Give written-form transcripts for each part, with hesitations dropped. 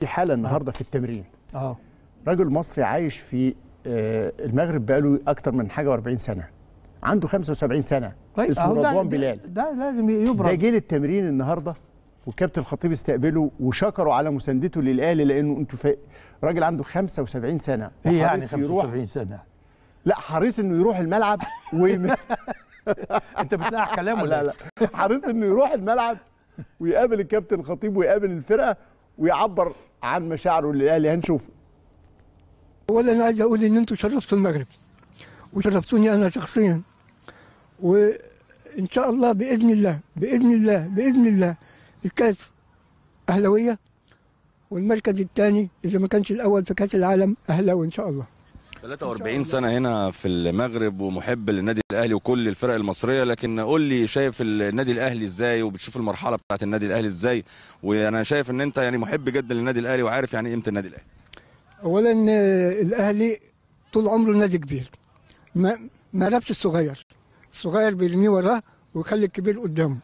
حاله النهارده في التمرين. راجل مصري عايش في المغرب بقاله اكتر من حاجه و40 سنه، عنده 75 سنه، اسمه رضوان بلال. ده لازم يبرز. ده جه للتمرين النهارده والكابتن الخطيب استقبله وشكروا على مساندته للاهلي، لانه انتوا راجل عنده 75 سنه. ايه يعني 75 سنه؟ لا، حريص انه يروح الملعب انت بتلاقي كلامه؟ لا حريص انه يروح الملعب ويقابل الكابتن الخطيب ويقابل الفرقه ويعبر عن مشاعره للاهلي. هنشوفه. اولا انا عايز اقول ان انتوا شرفتوا المغرب وشرفتوني انا شخصيا، وان شاء الله باذن الله باذن الله باذن الله الكاس اهلاويه، والمركز الثاني اذا ما كانش الاول في كاس العالم اهلاوي ان شاء الله. 43 سنة هنا في المغرب ومحب للنادي الأهلي وكل الفرق المصرية، لكن قول لي شايف النادي الأهلي إزاي وبتشوف المرحلة بتاعت النادي الأهلي إزاي؟ وأنا شايف إن أنت يعني محب جدا للنادي الأهلي وعارف يعني قيمة النادي الأهلي. أولا الأهلي طول عمره نادي كبير، ما رابش الصغير بيرميه وراه ويخلي الكبير قدامه.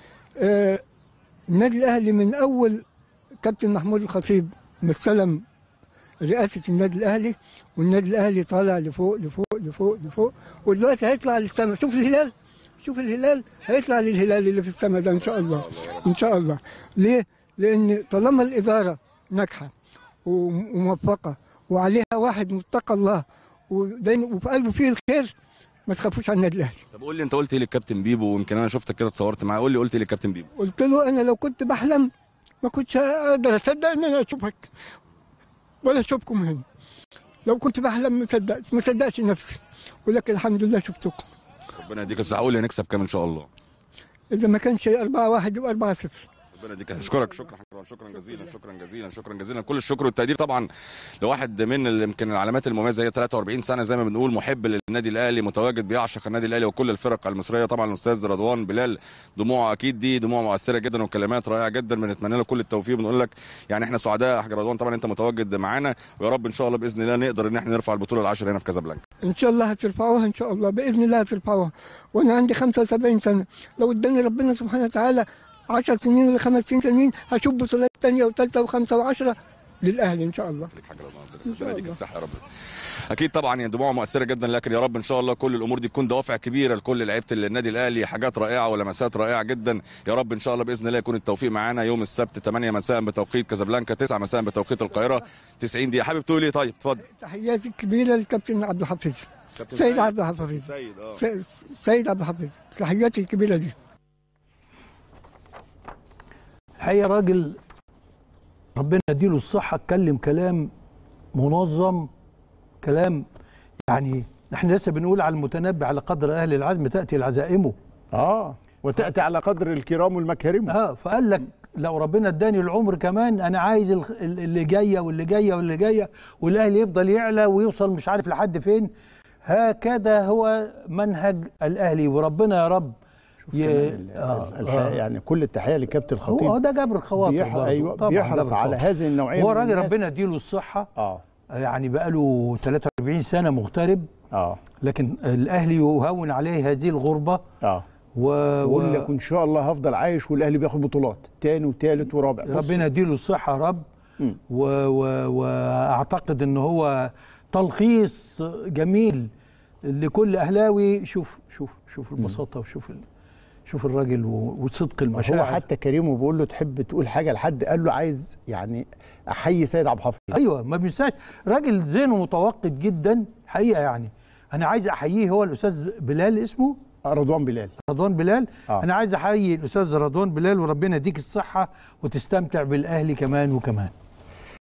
النادي الأهلي من أول كابتن محمود الخطيب مستلم رئاسة النادي الأهلي، والنادي الأهلي طالع لفوق لفوق لفوق لفوق، ودلوقتي هيطلع للسماء. شوف الهلال هيطلع للهلال اللي في السماء ده إن شاء الله. إن شاء الله. ليه؟ لأن طالما الإدارة ناجحة وموفقة وعليها واحد متقى الله وفي قلبه فيه الخير، ما تخافوش على النادي الأهلي. طب قول لي أنت قلت إيه للكابتن بيبو؟ ويمكن أنا شفتك كده اتصورت معاه، قول لي قلت إيه للكابتن بيبو؟ قلت له أنا لو كنت بحلم ما كنتش أقدر أصدق إن أنا أشوفك ولا اشوفكم هنا. لو كنت بحلم ما صدقش نفسي، ولكن الحمد لله شفتكم. ربنا يديك الصحة. قول لي هنكسب كام ان شاء الله؟ اذا ما كانش 4-1 يبقى 4-0. ربنا يديك. اشكرك شكرا جزيلا كل الشكر والتقدير طبعا لواحد من يمكن العلامات المميزه. هي 43 سنه زي ما بنقول، محب للنادي الاهلي، متواجد بيعشق النادي الاهلي وكل الفرق المصريه. طبعا الاستاذ رضوان بلال دموعه اكيد دي دموع مؤثره جدا وكلمات رائعه جدا، بنتمنى له كل التوفيق. بنقول لك يعني احنا سعداء يا حاج رضوان، طبعا انت متواجد معانا، ويا رب ان شاء الله باذن الله نقدر ان احنا نرفع البطوله العاشره هنا في كازابلانكا. ان شاء الله هترفعوها ان شاء الله باذن الله هترفعوها. وانا عندي 75 سنه، لو اداني ربنا سبحانه وتعالى 10 سنين ولا 5 سنين هشوف بطولات ثانيه وثالثه وخمسه و10 للاهلي ان شاء الله. ربنا يديك الصحه يا رب. اكيد طبعا يعني دموع مؤثره جدا، لكن يا رب ان شاء الله كل الامور دي تكون دوافع كبيره لكل لعيبه النادي الاهلي، حاجات رائعه ولمسات رائعه جدا. يا رب ان شاء الله باذن الله يكون التوفيق معانا يوم السبت 8 مساء بتوقيت كازابلانكا، 9 مساء بتوقيت القاهره، 90 دقيقه. حابب تقول ايه؟ طيب اتفضل. تحياتي الكبيره للكابتن عبد الحفيظ، سيد عبد الحفيظ، سيد عبد الحفيظ، تحياتي الكبيره دي. الحقيقه راجل ربنا يديله الصحه، اتكلم كلام منظم، كلام يعني احنا لسه بنقول على المتنبي على قدر اهل العزم تاتي العزائم. وتاتي على قدر الكرام والمكارم. فقال لك لو ربنا اداني العمر كمان انا عايز اللي جايه واللي جايه واللي جايه، والاهلي يفضل يعلى ويوصل مش عارف لحد فين. هكذا هو منهج الاهلي، وربنا يا رب يعني كل التحيه لكابتن الخطيب. هو ده جبر الخواطر. ايوه بيحرص على هذه النوعيه. هو راجل ربنا يديله الصحه. يعني بقاله 43 سنه مغترب. لكن الاهلي يهون عليه هذه الغربه. ويقول لك ان شاء الله هفضل عايش والاهلي بياخد بطولات تاني وتالت ورابع. ربنا يديله الصحه يا رب. واعتقد ان هو تلخيص جميل لكل اهلاوي. شوف البساطه، شوف الراجل وصدق المشاعر. هو حتى كريم بيقول له تحب تقول حاجه لحد، قال له عايز يعني احيي سيد عبد الحفيظ. ايوه ما بينساش، راجل ذهنه متوقد جدا حقيقه. يعني انا عايز احييه، هو الاستاذ بلال اسمه رضوان بلال. انا عايز احيي الاستاذ رضوان بلال، وربنا يديك الصحه وتستمتع بالاهلي كمان وكمان.